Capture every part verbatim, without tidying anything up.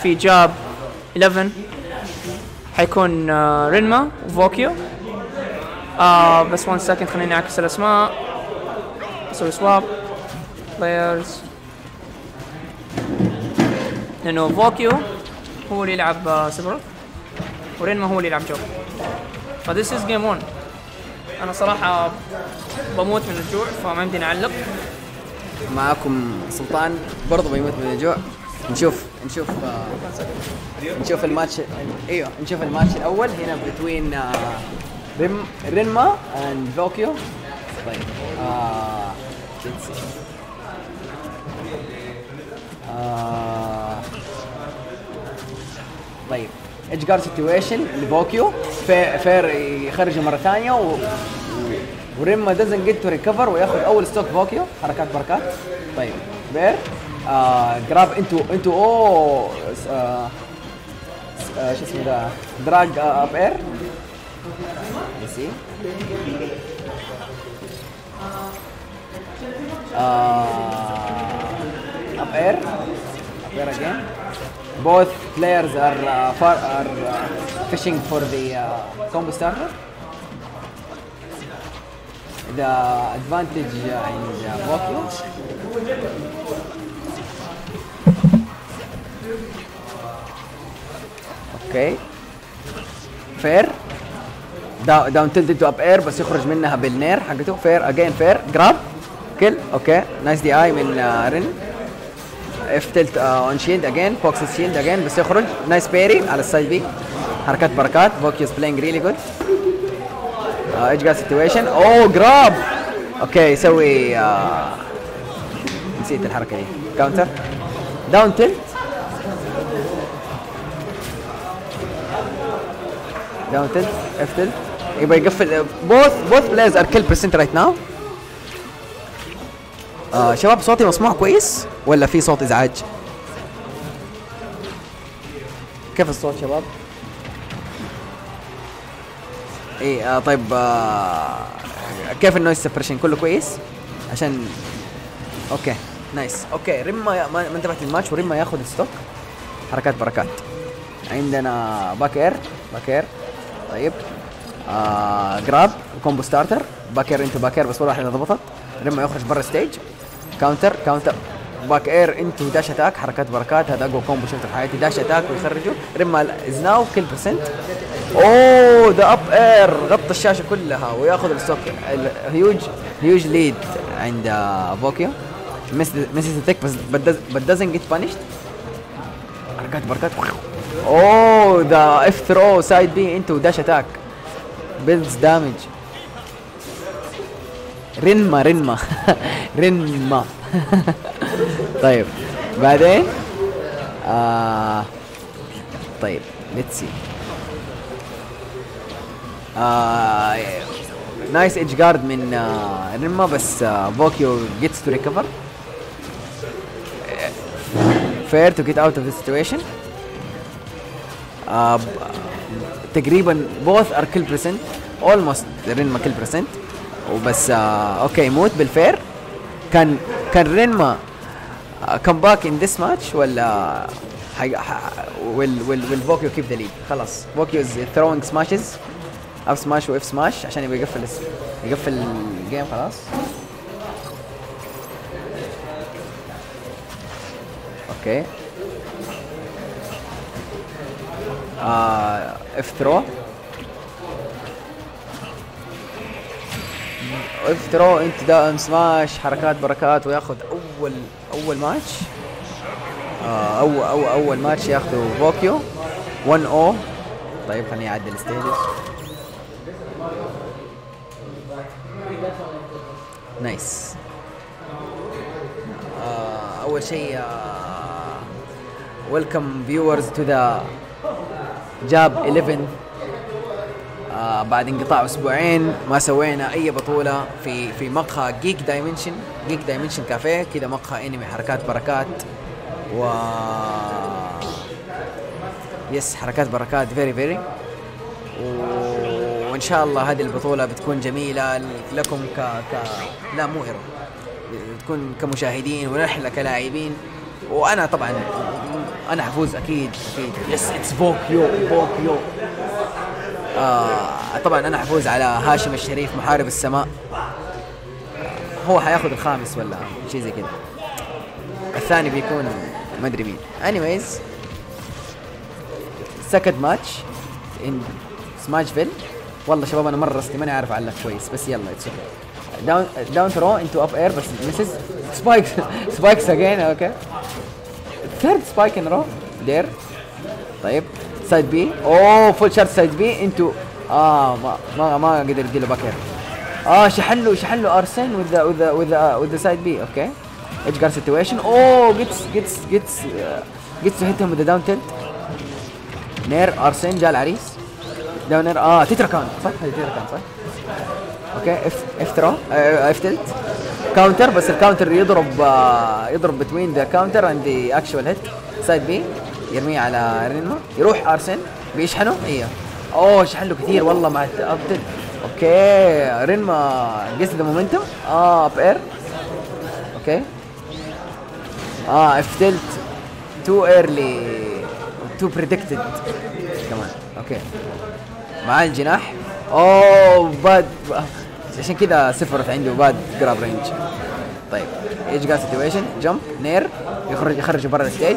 في جاب إحداشر حيكون آه رينما وفوكيو. آه بس وان سكند خليني اعكس الاسماء، اسوي سواب بلايرز، لانه فوكيو هو اللي يلعب آه سيبرث ورينما هو اللي يلعب جوب. فذيس از جيم واحد. انا صراحه بموت من الجوع فما عندي نعلق. معاكم سلطان برضه بيموت من الجوع. نشوف نشوف آه نشوف الماتش. ايوه نشوف الماتش الاول هنا بين آه ريم رينما اند فوكيو. طيب آه آه طيب ايدج جارد سيتويشن لفوكيو، فير يخرجه مره ثانيه و... وريما دزن جيت تو ريكفر وياخذ اول ستوك فوكيو. حركات بركات. طيب بير آه جراب انتو انتو او آه آه شو اسمه ده دراج آه اب اير. يسي uh, up air up air again. Both players are uh, far, are uh, fishing for the uh, combo starter. The advantage uh, in the Vokyo. Okay, fair. داون تلت تو اب اير بس يخرج منها بالنير حقته. فير اجين فير جراب كل. اوكي نايس دي اي من رين. اف تلت اون شيلد اجين فوكس شيلد اجين بس يخرج. نايس بيري على السايد بي. حركات بركات. فوكيوس بلاينج ريلي جود. ايدج جاد سيتويشن. اوه جراب. اوكي يسوي uh, نسيت الحركه دي. كاونتر داون تلت داون تلت اف تلت يبغى يقفل. بوث بوث بلايرز ار كيل برسنت رايت ناو. شباب صوتي مسموع كويس ولا في صوت ازعاج؟ كيف الصوت شباب؟ ايه آه طيب آه كيف النويز سبريشن كله كويس؟ عشان اوكي نايس. اوكي ريما ما انتبهت للماتش وريما ياخذ الستوك. حركات بركات. عندنا باك اير باك اير. طيب آه جراب كومبو ستارتر. باكير انتو باكير بس ولا واحده ضبطت. لما يخرج برا ستيج. كاونتر كاونتر باك اير انتو داش اتاك. حركات بركات. هذا اقوى كومبو شفته في حياتي. داش اتاك ويخرجه. ريما از ناو كل برسنت. اوه ذا اب اير غطى الشاشه كلها وياخذ الستوك. هيوج هيوج ليد عند فوكيو. مسز التك بس بس دازنت جيت بانشد. حركات بركات. اوه ذا اف ثرو سايد بي انتو داش اتاك بيلدز دامج. رينما رينما رينما طيب بعدين آه طيب ليتس سي. آه نايس ايدج جارد من آه رينما بس آه فوكيو جيتس تو ريكفر. فير تو جيت اوت اوف ذا سيتويشن. آه تقريبا both are kill percent almost رينما kill percent وبس. آه اوكي موت بالفير. كان كان رينما كم باك ان ذس ماتش ولا ويل ويل ويل فوكيو كيب ذا ليد. خلاص فوكيو از ثروينج سماشز اب سماش واف سماش عشان يبغى يقفل يقفل الجيم خلاص. اوكي آه اف ثرو اف ثرو انت دائم سماش. حركات بركات وياخذ اول اول ماتش. آه أو أو اول ماتش ياخذه فوكيو واحد صفر. طيب خليني اعدل ستيجز. نايس. آه اول شيء ويلكم فيورز تو ذا جاب إحداشر. آه بعد انقطاع اسبوعين ما سوينا اي بطوله في في مقهى جيك دايمنشن. جيك دايمنشن كافيه كذا مقهى انمي. حركات بركات و يس حركات بركات فيري فيري. وان شاء الله هذه البطوله بتكون جميله لكم ك ك لا مو إرو. بتكون كمشاهدين ونحن كلاعبين. وانا طبعا انا حفوز اكيد اكيد. يس اتس بوكيو بوكيو. آه طبعا انا حفوز على هاشم الشريف محارب السماء. هو حياخذ الخامس ولا شيء زي كده. الثاني بيكون ما ادري مين. anyways second match in سماشفيل. والله شباب انا مره رستي ماني عارف اعلق كويس بس يلا اتس اوكي. داون داون ثرو انتو اب اير بس مسز سبايكس سبايكس اجين. اوكي ثيرد سبايك ان رو دير. طيب سايد بي. اوه فول شارت سايد بي انتو اه ما ما ما قدر يديله باكر. اه شحن له شحن له ارسن with the with the with the with the side B. اوكي ايدج جارد سيتويشن. اوه جيتس جيتس جيتس جيتس تو هيت هيم with the down tilt. نير ارسن جاء العريس داون نير. اه تيترا كان صح. هذه تيترا كان صح. اوكي اف اف ثرو اف تلت كاونتر بس الكاونتر يضرب آه يضرب بتوين ذا كاونتر اند ذا اكشوال هيت. سايد بي يرميه على رينما. يروح ارسن بيشحنه. ايوه اوه شحن له كثير والله مع اب تلت. اوكي رينما جيس ذا مومنتوم. اه اب اير. اوكي اه اف تلت تو ايرلي تو بريدكتد كمان. اوكي مع الجناح. اوه باد عشان كذا سفرت عنده باد جراب رينج. طيب ايج جاز سيتويشن جمب نير يخرج يخرج برا الستيج.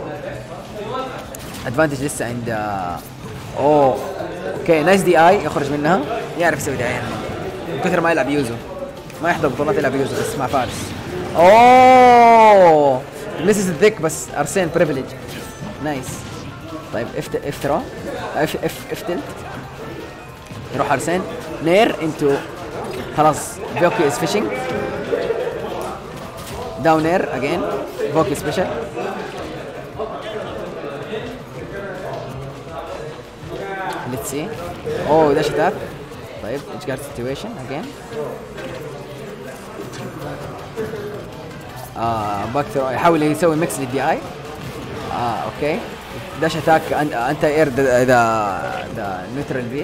ادفانتج لسه عند اوه اوكي نايس دي اي يخرج منها. يعرف يسوي دعايه من كثر ما يلعب يوزو. ما يحضر بطولات يلعب يوزو بس مع فارس. اوه مسز الذك بس ارسين بريفليج. نايس. طيب اف اف ثرو اف اف اف تلت يروح ارسين نير انتو خلاص فوكي از فيشنج داون نير اجين فوكي سبيشال. ليتس سي. اوه داش اتاك. طيب ايش جارد سيتويشن اجين. اه باك ثرو يحاول يسوي ميكس للدي اي. اه اوكي داش اتاك انت اير ذا ذا نيوترال بي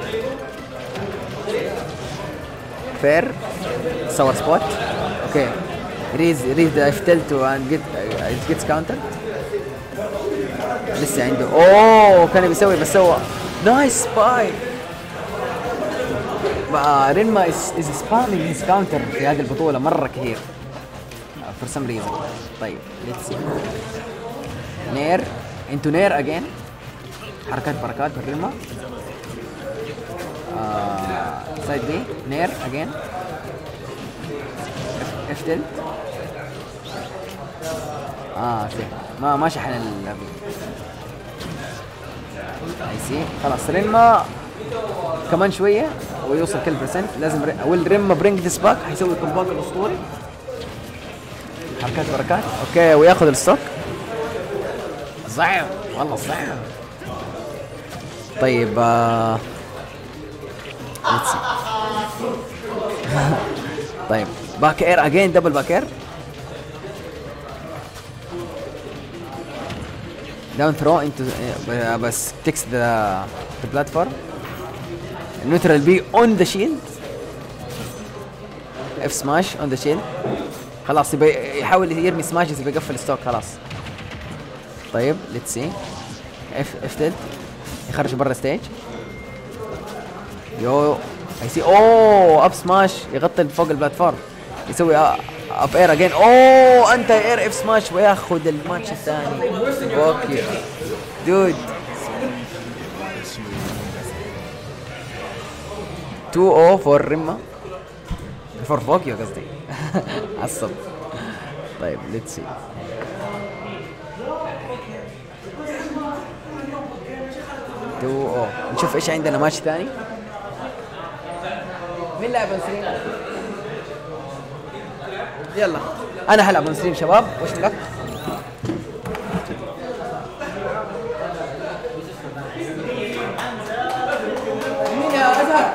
فير سور سبوت. اوكي ريز ريز اف تلتو اند جيت جيتس كاونتر. لسه عنده اوه كان بيسوي بس سوى نايس سبايك. رينما از از سبامينج هيز كاونتر في هذه البطوله مره كثير فور سم ريزن. طيب ليتس سي نير انتو نير اجين. حركات بركات بالرينما. آه سايد بي نير اجين اف تلت. اه اوكي ما ما شحن ال اي سي. خلاص رينما كمان شويه ويوصل كل برسنت. لازم ر... اول رينما برينج ذيس باك حيسوي الكومباك الاسطوري. حركات بركات. اوكي وياخذ الستوك. صعب والله صعب. طيب آه... طيب باك اير اجين دبل باك اير. داون ثرو انتو بس تكس ذا بلاتفورم. نيوترال بي اون ذا شيلد. اف سماش اون ذا شيلد. خلاص يبي يحاول يرمي سماشز يبي يقفل ستوك خلاص. طيب ليتس سي اف اف تلت يخرج برا ستيج. يو اي سي. اوه اب سماش يغطي فوق البلاتفورم يسوي اب اير اجين. اوه انت اير اف سماش وياخذ الماتش الثاني. اوكي دود تو او فور ريما فور فوكيو قصدي. عصب. طيب ليتس سي تو او. نشوف ايش عندنا ماتش ثاني. مين لعب اون ستريم؟ يلا انا حلعب اون ستريم شباب. وش لك؟ مين يا ازهر؟